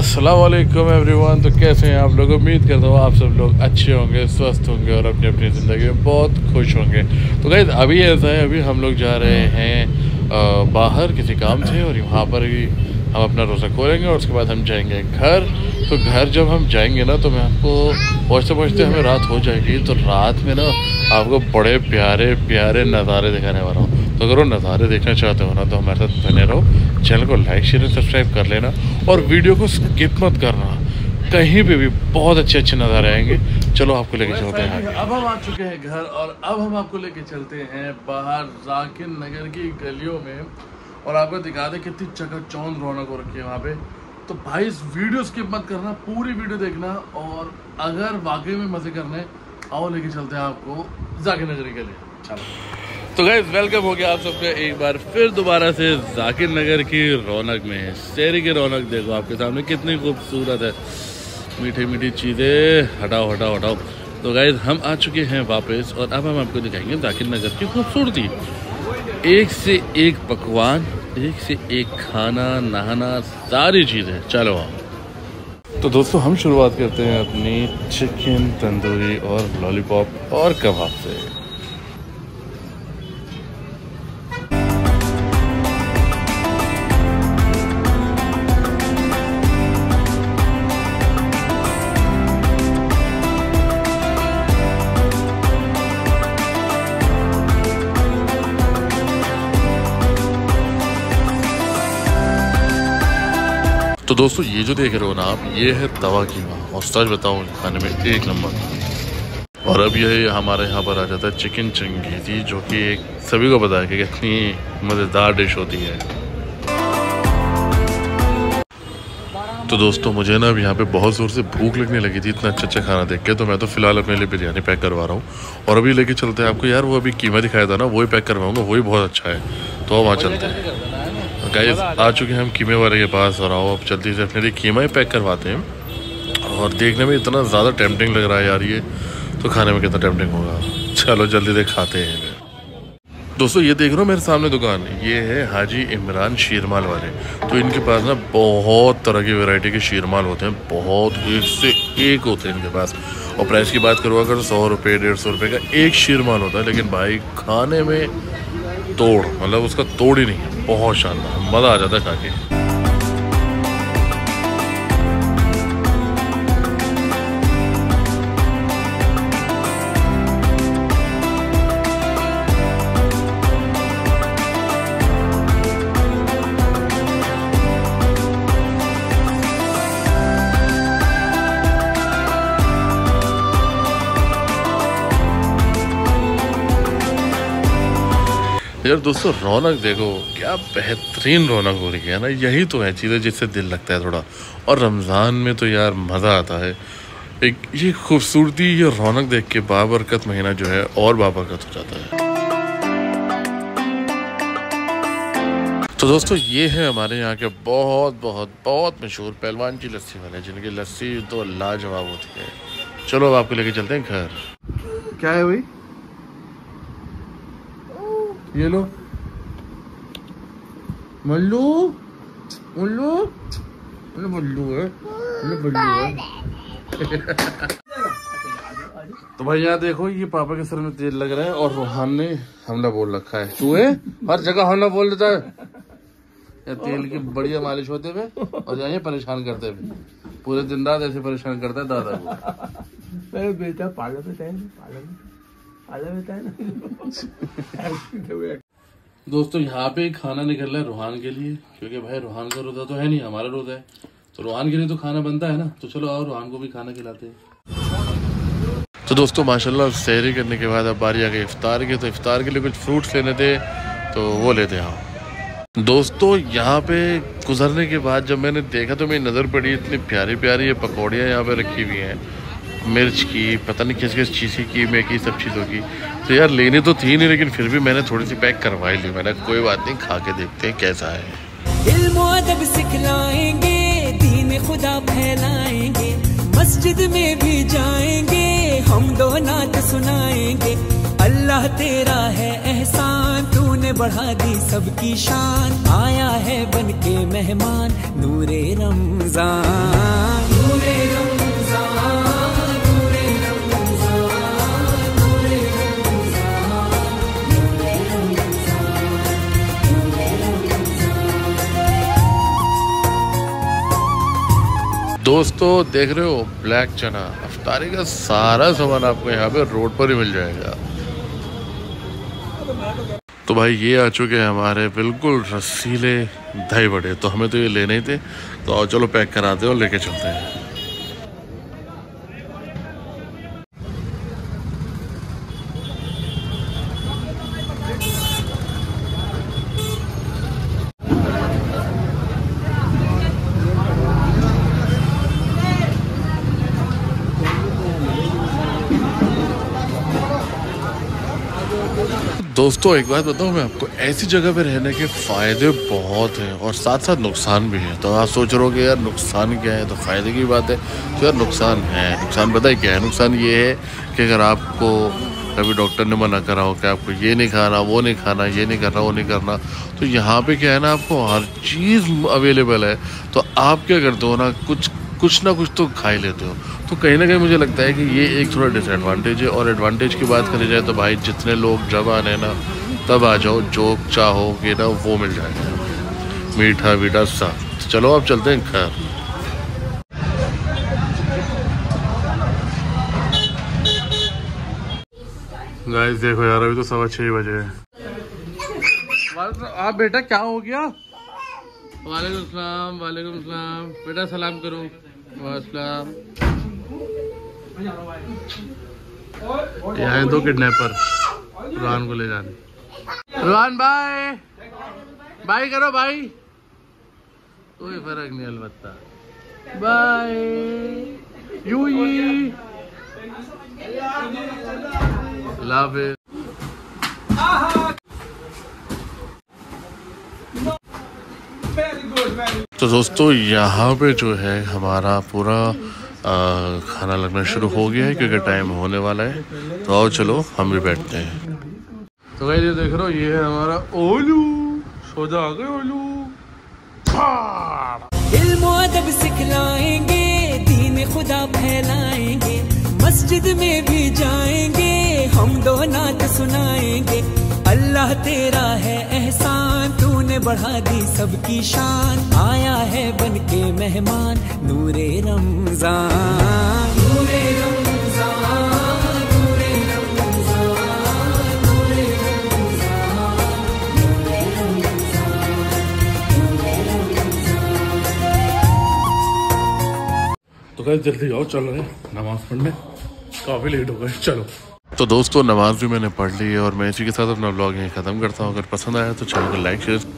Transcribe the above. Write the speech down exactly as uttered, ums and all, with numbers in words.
अस्सलाम वालेकुम एवरीवन। तो कैसे हैं आप लोग? उम्मीद करता हूँ आप सब लोग अच्छे होंगे, स्वस्थ होंगे और अपनी अपनी ज़िंदगी में बहुत खुश होंगे। तो गाइस अभी ऐसा है, अभी हम लोग जा रहे हैं आ, बाहर किसी काम से और वहाँ पर ही हम अपना रोज़ा खोलेंगे और उसके बाद हम जाएंगे घर। तो घर जब हम जाएंगे ना तो मैं आपको पहुँचते पहुँचते हमें रात हो जाएगी। तो रात में ना आपको बड़े प्यारे प्यारे नज़ारे दिखाने वाला हूँ। तो अगर वो नज़ारे देखना चाहते हो ना तो हमारे साथ बने रहो। चैनल को लाइक शेयर और सब्सक्राइब कर लेना और वीडियो को स्किप मत करना। कहीं पे भी बहुत अच्छे अच्छे नज़ारे आएंगे। चलो आपको लेके चलते हैं। अब हम आ चुके हैं घर और अब हम आपको लेके चलते हैं बाहर जाकिर नगर की गलियों में और आपको दिखा दें कितनी चकाचौंध रौनक हो रखी है वहाँ पे। तो भाई इस वीडियो स्किप मत करना, पूरी वीडियो देखना और अगर वाकई में मज़े करने आओ लेके चलते हैं आपको जाकिर नगर के लिए। चलो तो गाइस वेलकम हो गया आप सबका एक बार फिर दोबारा से जाकिर नगर की रौनक में। शहरी की रौनक देखो आपके सामने कितनी खूबसूरत है, मीठी मीठी चीज़ें। हटाओ हटाओ हटाओ। तो गाइस हम आ चुके हैं वापस और अब हम आपको दिखाएंगे जाकिर नगर की खूबसूरती। एक से एक पकवान, एक से एक खाना, नहाना, सारी चीज़ें। चलो आओ। तो दोस्तों हम शुरुआत करते हैं अपनी चिकन तंदूरी और लॉलीपॉप और कबाब से। तो दोस्तों ये जो देख रहे हो ना आप, ये है तवा कीमा और सच बताऊँ खाने में एक नंबर। और अब ये हमारे यहाँ पर आ जाता है चिकन चंगेज़ी, जो कि एक सभी को पता है कि कितनी मज़ेदार डिश होती है। तो दोस्तों मुझे ना अब यहाँ पे बहुत ज़ोर से भूख लगने लगी थी इतना अच्छा अच्छा खाना देख के। तो मैं तो फ़िलहाल अपने लिए बिरयानी पैक करवा रहा हूँ और अभी लेके चलते हैं आपको। यार वो अभी कीमा दिखाया था ना, वही पैक करवाऊँगा, वही बहुत अच्छा है। तो वहाँ चलते हैं। गाइस आ चुके हैं हम कीमे वाले के पास और आओ अब जल्दी से अपने लिए कीमा ही पैक करवाते हैं। और देखने में इतना ज़्यादा टेम्पटिंग लग रहा है यार, ये तो खाने में कितना टेम्पटिंग होगा। चलो जल्दी से खाते हैं। दोस्तों ये देख रहे हो मेरे सामने दुकान, ये है हाजी इमरान शीरमाल वाले। तो इनके पास ना बहुत तरह की वैरायटी के शीरमाल होते हैं, बहुत एक से एक होते हैं इनके पास। और प्राइस की बात करूँ अगर सौ रुपये डेढ़ सौ रुपये का एक शीरमाल होता है, लेकिन भाई खाने में तोड़, मतलब उसका तोड़ ही नहीं है। बहुत शानदार, मज़ा आ जाता है खा के। यार दोस्तों रौनक देखो, क्या बेहतरीन रौनक हो रही है ना। यही तो है चीज़ें जिससे दिल लगता है थोड़ा। और रमज़ान में तो यार मज़ा आता है। एक ये खूबसूरती, ये रौनक देख के बाबरकत महीना जो है और बाबरकत हो जाता है। तो दोस्तों ये है हमारे यहाँ के बहुत बहुत बहुत मशहूर पहलवान की लस्सी वाले, जिनकी लस्सी तो लाजवाब होती है। चलो अब आपको लेके चलते हैं घर। क्या है भाई? ये लो मल्लू, मल्लू मल्लू है, मल्लू है। तो भाई यहाँ देखो, ये पापा के सर में तेल लग रहा है और रोहान ने हमला बोल रखा है। तू है हर जगह हमला बोल देता है। या तेल की बढ़िया मालिश होते हुए और यहाँ परेशान करते हुए, पूरे दिन रात ऐसे परेशान करता है दादा को। बेटा पाला बेटा है, पाला पाला बेटा है ना। दोस्तों यहाँ पे खाना निकल रहा है रूहान के लिए, क्योंकि भाई रूहान का रोजा तो है नहीं, हमारा रोजा है। तो रूहान के लिए तो खाना बनता है ना। तो चलो आओ रूहान को भी खाना खिलाते हैं। तो दोस्तों माशाल्लाह सहरी करने के बाद अब बारी आ गई इफ्तार की। तो इफ्तार के लिए कुछ फ्रूट्स लेने थे तो वो लेते हैं। हाँ दोस्तों यहाँ पे गुजरने के बाद जब मैंने देखा तो मेरी नज़र पड़ी, इतनी प्यारी प्यारी ये पकौड़ियाँ यहाँ पे रखी हुई हैं, मिर्च की, पता नहीं किस किस चीज़ की, कीमे की, सब चीज़ों की। तो यार लेनी तो थी नहीं, लेकिन फिर भी मैंने थोड़ी सी पैक करवाई ली। मैंने कोई बात नहीं, खा के देखते हैं कैसा है। इल्म अदब सिखलाएंगे, दीन खुदा फैलाएंगे, मस्जिद में भी जाएंगे, हम दो नात सुनाएंगे। अल्लाह तेरा है एहसान, तूने तूने बढ़ा दी सबकी शान, आया है बन के मेहमान नूरे रमजान, नूरे रमजान, नूरे रमजान, नूरे रमजान, नूरे रमजान, नूरे रमजान। दोस्तों देख रहे हो ब्लैक चना, अफ्तारी का सारा सामान आपको यहाँ पे रोड पर ही मिल जाएगा। तो भाई ये आ चुके हैं हमारे बिल्कुल रसीले दही बड़े, तो हमें तो ये लेने ही थे, तो आओ चलो पैक कराते हैं और लेके चलते हैं। दोस्तों एक बात बताऊं मैं आपको, ऐसी जगह पे रहने के फ़ायदे बहुत हैं और साथ साथ नुकसान भी है। तो आप सोच रहे हो कि यार नुकसान क्या है, तो फ़ायदे की बात है तो यार नुकसान है। नुकसान पता है क्या है? नुकसान ये है कि अगर आपको कभी डॉक्टर ने मना करा हो कि आपको ये नहीं खाना, वो नहीं खाना, ये नहीं करना, वो नहीं करना, तो यहाँ पे क्या है ना, आपको हर चीज़ अवेलेबल है। तो आप क्या करते हो ना, कुछ कुछ ना कुछ तो खा ही लेते हो। तो कहीं ना कहीं मुझे लगता है कि ये एक थोड़ा डिसएडवांटेज है। और एडवांटेज की बात करी जाए तो भाई जितने लोग जब आने ना तब आ जाओ, जो चाहोगे ना वो मिल जाएगा, मीठा वीठा सब। तो चलो अब चलते हैं घर। गाइस देखो यार, अभी तो सवा छः बजे है। आप बेटा क्या हो गया? वालेकुम सलाम, वालेकुम सलाम। बेटा सलाम करो। वालेकुम। यहाँ दो किडनैपर रुहान को ले जाने। रुहान बाय बाय करो भाई, कोई फर्क नहीं अलबत्ता। बाय यू ही लाभ। तो दोस्तों यहाँ पे जो है हमारा पूरा आ, खाना लगना शुरू हो गया है क्योंकि टाइम होने वाला है। तो आओ चलो हम भी बैठते हैं। तो भाई ये देख रहे हो, ये है हमारा ओलू। सोजा आ गए ओलू। इल्म अदब सिखलाएंगे, दीन खुदा फैलाएंगे, मस्जिद में भी जाएंगे, हम दो नात सुनाएंगे। अल्लाह तेरा है एहसान, तूने बढ़ा दी सबकी शान, आया है बन के मेहमान नूरे रमजान, नूरे रमजान, नूरे रमजान, नूरे रमजान, नूरे रमजान, नूरे रमजान। तो गाइस जल्दी आओ, चल रहे हैं नमाज पढ़ने, काफी लेट हो गए। चलो तो दोस्तों नमाज भी मैंने पढ़ ली है और मैं इसी के साथ अपना व्लॉग यहीं ख़त्म करता हूँ। अगर पसंद आया तो चैनल को लाइक शेयर